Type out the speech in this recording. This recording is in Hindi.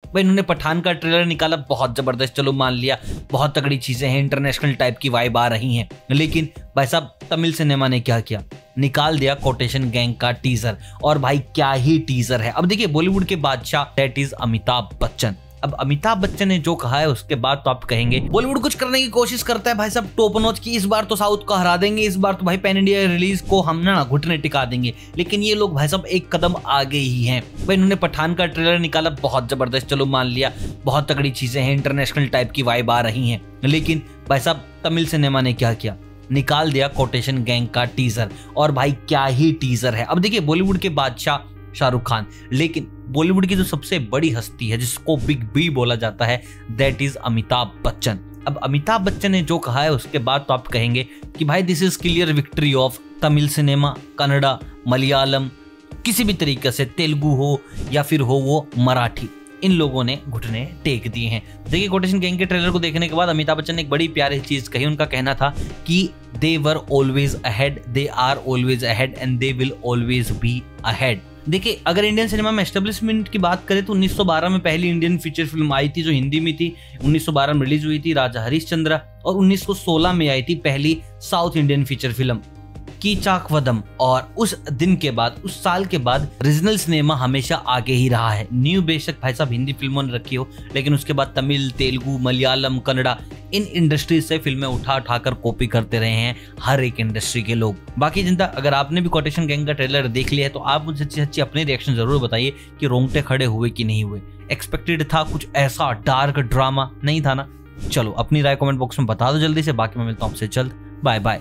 भाई इन्होंने पठान का ट्रेलर निकाला, बहुत जबरदस्त, चलो मान लिया, बहुत तगड़ी चीजें हैं, इंटरनेशनल टाइप की वाइब आ रही हैं। लेकिन भाई साहब तमिल सिनेमा ने क्या किया, निकाल दिया कोटेशन गैंग का टीजर। और भाई क्या ही टीजर है। अब देखिए बॉलीवुड के बादशाह दैट इज अमिताभ बच्चन। अब अमिताभ बच्चन ने जो कहा है उसके बाद तो आप कहेंगे बॉलीवुड कुछ करने की कोशिश करता है भाई साहब टॉप नॉच की, इस बार तो साउथ को हरा देंगे, इस बार तो भाई पैन इंडिया रिलीज को हम ना घुटने टिका देंगे। लेकिन ये लोग भाई साहब एक कदम आगे ही हैं। भाई इन्होंने पठान का ट्रेलर निकाला, बहुत जबरदस्त, चलो मान लिया, बहुत तगड़ी चीजें हैं, इंटरनेशनल टाइप की वाइब आ रही हैं। लेकिन भाई साहब तमिल सिनेमा ने क्या किया, निकाल दिया कोटेशन गैंग का टीजर। और भाई क्या ही टीजर है। अब देखिए बॉलीवुड के बादशाह शाहरुख खान, लेकिन बॉलीवुड की जो सबसे बड़ी हस्ती है जिसको बिग बी बोला जाता है दैट इज अमिताभ बच्चन। अब अमिताभ बच्चन ने जो कहा है उसके बाद तो आप कहेंगे कि भाई this is clear victory of Tamil cinema, Kannada, Malayalam, किसी भी तरीके से तेलुगु हो या फिर हो वो मराठी, इन लोगों ने घुटने टेक दिए हैं। देखिए कोटेशन गैंग के ट्रेलर को देखने के बाद अमिताभ बच्चन ने एक बड़ी प्यारी चीज कही। उनका कहना था कि they were always ahead, they are always ahead and they will always be ahead. देखिए अगर इंडियन सिनेमा में एस्टेब्लिशमेंट की बात करें तो 1912 में पहली इंडियन फीचर फिल्म आई थी जो हिंदी में थी, 1912 में रिलीज हुई थी राजा हरिश्चंद्र। और 1916 में आई थी पहली South Indian feature film Keechaka Vadham. और उस दिन के बाद, उस साल के बाद रीजनल सिनेमा हमेशा आगे ही रहा है। न्यू बेशक भाई साहब हिंदी फिल्मों ने रखी हो, लेकिन उसके बाद तमिल, तेलुगु, मलयालम, कन्नड़ा, इन इंडस्ट्रीज से फिल्में उठा कर कॉपी करते रहे हैं हर एक इंडस्ट्री के लोग। बाकी जनता, अगर आपने भी कोटेशन गैंग का ट्रेलर देख लिया है तो आप मुझे सच्ची अपने रिएक्शन जरूर बताइए कि रोंगटे खड़े हुए कि नहीं हुए। एक्सपेक्टेड था कुछ ऐसा डार्क ड्रामा, नहीं था ना? चलो अपनी राय कमेंट बॉक्स में बता दो जल्दी से। बाकी मैं मिलता हूँ आपसे जल्द, बाय बाय।